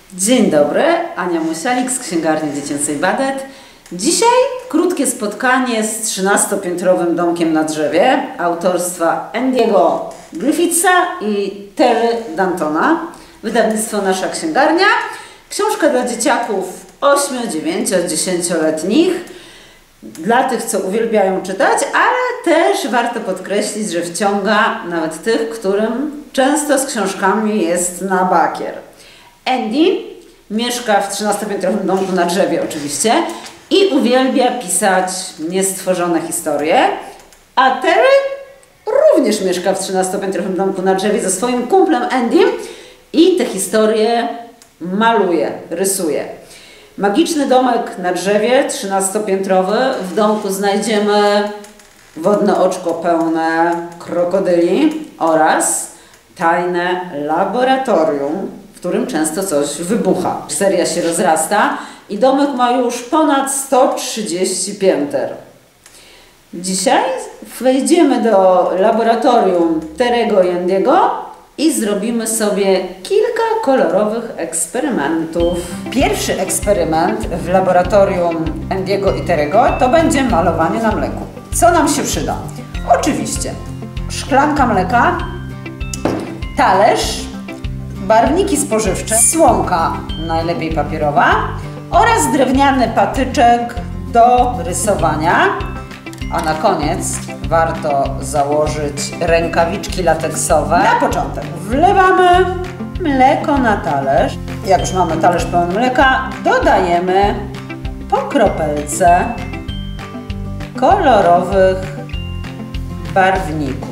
Dzień dobry, Ania Musialik z Księgarni Dziecięcej Badet. Dzisiaj krótkie spotkanie z 13-piętrowym domkiem na drzewie autorstwa Andiego Griffitha i Terry Dantona. Wydawnictwo Nasza Księgarnia. Książka dla dzieciaków 8, 9, 10-letnich. Dla tych, co uwielbiają czytać, ale też warto podkreślić, że wciąga nawet tych, którym często z książkami jest na bakier. Andy mieszka w 13-piętrowym domku na drzewie oczywiście i uwielbia pisać niestworzone historie, a Terry również mieszka w 13-piętrowym domku na drzewie ze swoim kumplem Andym i te historie maluje, rysuje. Magiczny domek na drzewie, 13-piętrowy. W domku znajdziemy wodne oczko pełne krokodyli oraz tajne laboratorium, w którym często coś wybucha. Seria się rozrasta i domek ma już ponad 130 pięter. Dzisiaj wejdziemy do laboratorium Terry'ego i Andy'ego i zrobimy sobie kilka kolorowych eksperymentów. Pierwszy eksperyment w laboratorium Andy'ego i Terry'ego to będzie malowanie na mleku. Co nam się przyda? Oczywiście szklanka mleka, talerz, barwniki spożywcze, słomka, najlepiej papierowa, oraz drewniany patyczek do rysowania. A na koniec warto założyć rękawiczki lateksowe. Na początek wlewamy mleko na talerz. Jak już mamy talerz pełen mleka, dodajemy po kropelce kolorowych barwników.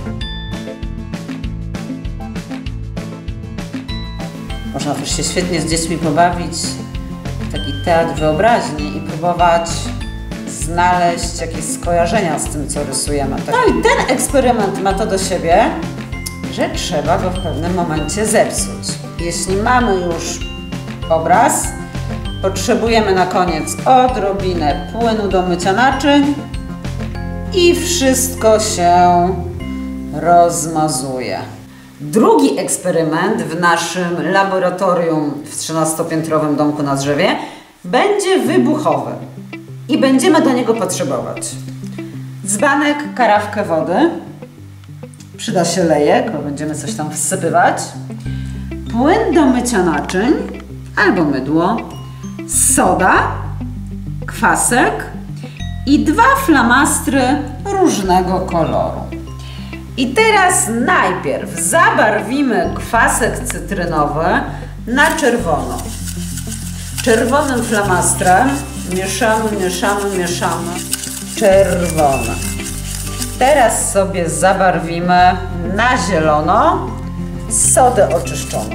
Można też się świetnie z dziećmi pobawić w taki teatr wyobraźni i próbować znaleźć jakieś skojarzenia z tym, co rysujemy. No i ten eksperyment ma to do siebie, że trzeba go w pewnym momencie zepsuć. Jeśli mamy już obraz, potrzebujemy na koniec odrobinę płynu do mycia naczyń i wszystko się rozmazuje. Drugi eksperyment w naszym laboratorium w 13-piętrowym domku na drzewie będzie wybuchowy i będziemy do niego potrzebować dzbanek, karafkę wody, przyda się lejek, bo będziemy coś tam wsypywać, płyn do mycia naczyń albo mydło, soda, kwasek i 2 flamastry różnego koloru. I teraz najpierw zabarwimy kwasek cytrynowy na czerwono. Czerwonym flamastrem mieszamy, mieszamy, mieszamy. Czerwone. Teraz sobie zabarwimy na zielono sodę oczyszczoną.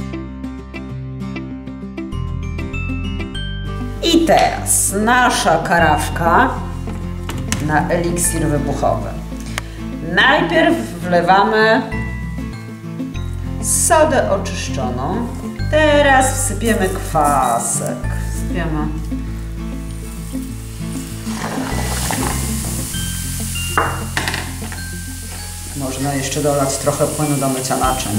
I teraz nasza karafka na eliksir wybuchowy. Najpierw wlewamy sodę oczyszczoną. Teraz wsypiemy kwasek. Wsypiemy. Można jeszcze dolać trochę płynu do mycia naczyń.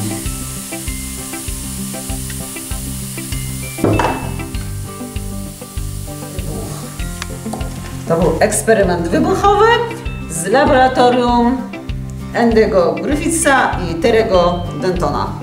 To był eksperyment wybuchowy z laboratorium Andy'ego Griffitha i Terry'ego Dantona.